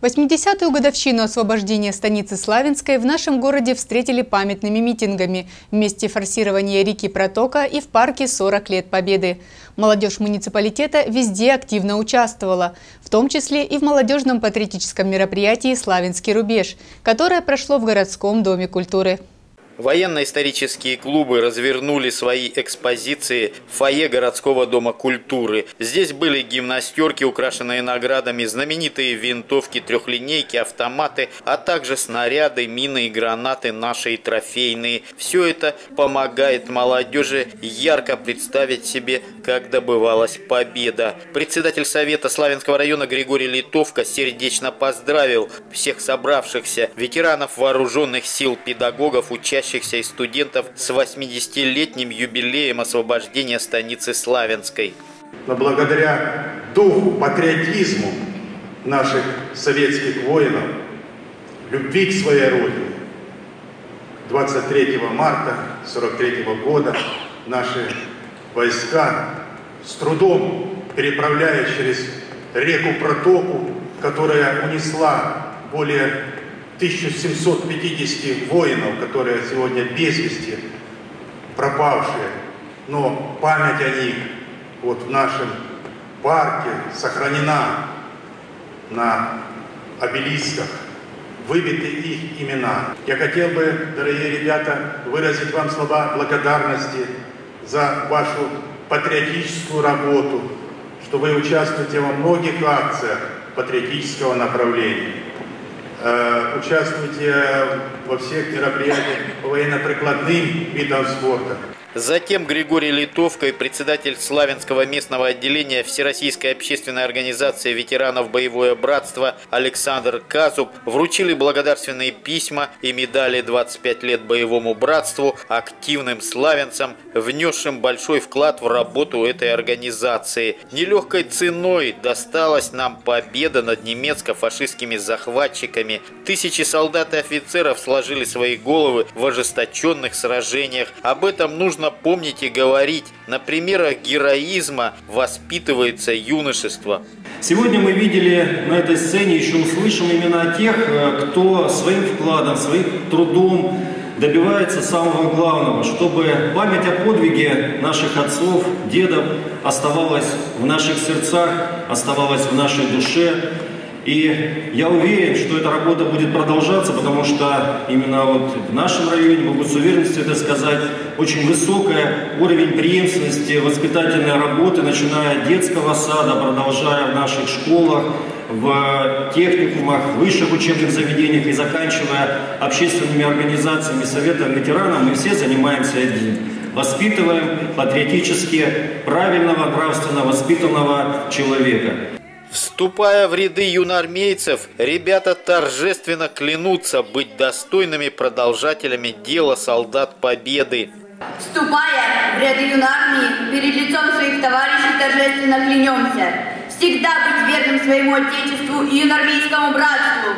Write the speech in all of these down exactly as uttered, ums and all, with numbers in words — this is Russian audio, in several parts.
восьмидесятую годовщину освобождения станицы Славянской в нашем городе встретили памятными митингами в месте форсирования реки Протока и в парке сорок лет Победы. Молодежь муниципалитета везде активно участвовала, в том числе и в молодежном патриотическом мероприятии «Славянский рубеж», которое прошло в городском доме культуры. Военно-исторические клубы развернули свои экспозиции в фойе городского дома культуры. Здесь были гимнастерки, украшенные наградами, знаменитые винтовки, трехлинейки, автоматы, а также снаряды, мины и гранаты наши трофейные. Все это помогает молодежи ярко представить себе, как добывалась победа. Председатель Совета Славянского района Григорий Литовка сердечно поздравил всех собравшихся ветеранов вооруженных сил, педагогов, учащихся и студентов с восьмидесятилетним юбилеем освобождения станицы Славянской. Но благодаря духу, патриотизму наших советских воинов, любви к своей родине, двадцать третьего марта сорок третьего года наши войска, с трудом переправляя через реку Протоку, которая унесла более тысяча семьсот пятидесяти воинов, которые сегодня без вести пропавшие, но память о них вот в нашем парке сохранена на обелисках, выбиты их имена. Я хотел бы, дорогие ребята, выразить вам слова благодарности за вашу патриотическую работу, что вы участвуете во многих акциях патриотического направления. Участвуйте во всех мероприятиях по военно-прикладным видам спорта. Затем Григорий Литовка и председатель Славянского местного отделения Всероссийской общественной организации ветеранов «Боевое братство» Александр Казуб вручили благодарственные письма и медали двадцать пять лет боевому братству активным славянцам, внесшим большой вклад в работу этой организации. Нелегкой ценой досталась нам победа над немецко-фашистскими захватчиками. Тысячи солдат и офицеров сложили свои головы в ожесточенных сражениях. Об этом нужно помнить и говорить. На примерах героизма воспитывается юношество. Сегодня мы видели на этой сцене, еще услышим имена тех, кто своим вкладом, своим трудом добивается самого главного, чтобы память о подвиге наших отцов, дедов оставалась в наших сердцах, оставалась в нашей душе. И я уверен, что эта работа будет продолжаться, потому что именно вот в нашем районе, могу с уверенностью это сказать, очень высокий уровень преемственности воспитательной работы, начиная от детского сада, продолжая в наших школах, в техникумах, в высших учебных заведениях и заканчивая общественными организациями, советом ветеранов, мы все занимаемся этим. Воспитываем патриотически правильного, нравственно воспитанного человека. Вступая в ряды юноармейцев, ребята торжественно клянутся быть достойными продолжателями дела солдат Победы. Вступая в ряды юнармии, перед лицом своих товарищей торжественно клянемся всегда быть верным своему Отечеству и юноармейскому братству.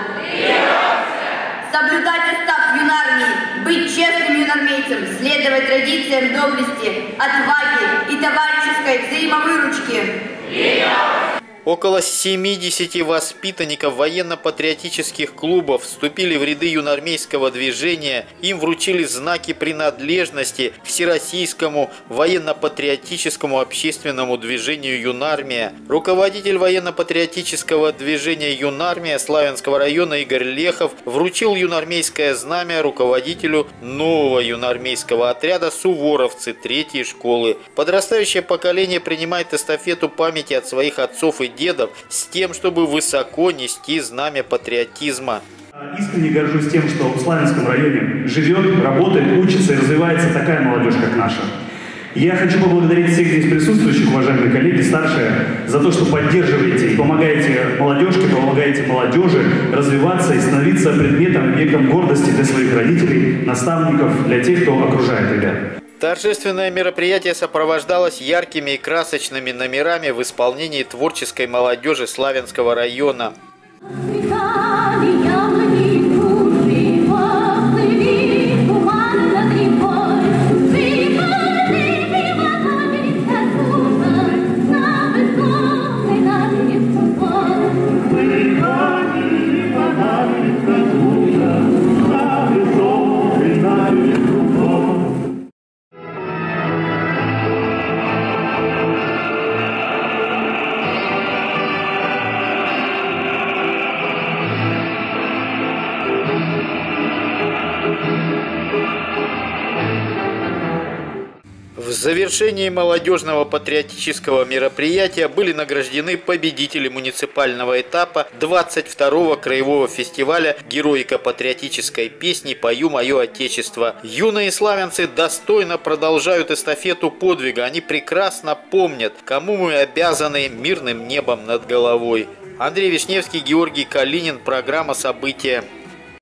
Соблюдать устав юнармии, быть честным юноармейцем, следовать традициям доблести, отваги и товарищеской взаимовыручки. Около семидесяти воспитанников военно-патриотических клубов вступили в ряды юноармейского движения. Им вручили знаки принадлежности к Всероссийскому военно-патриотическому общественному движению «Юнармия». Руководитель военно-патриотического движения «Юнармия» Славянского района Игорь Лехов вручил юноармейское знамя руководителю нового юноармейского отряда «Суворовцы» третьей школы. Подрастающее поколение принимает эстафету памяти от своих отцов и дедов с тем, чтобы высоко нести знамя патриотизма. Искренне горжусь тем, что в Славянском районе живет, работает, учится и развивается такая молодежь, как наша. Я хочу поблагодарить всех здесь присутствующих, уважаемые коллеги, старшие, за то, что поддерживаете и помогаете молодежке, помогаете молодежи развиваться и становиться предметом, веком гордости для своих родителей, наставников, для тех, кто окружает ребят. Торжественное мероприятие сопровождалось яркими и красочными номерами в исполнении творческой молодежи Славянского района. Thank you. завершении молодежного патриотического мероприятия были награждены победители муниципального этапа двадцать второго краевого фестиваля героико-патриотической песни «Пою мое Отечество». Юные славянцы достойно продолжают эстафету подвига. Они прекрасно помнят, кому мы обязаны мирным небом над головой. Андрей Вишневский, Георгий Калинин. Программа «События».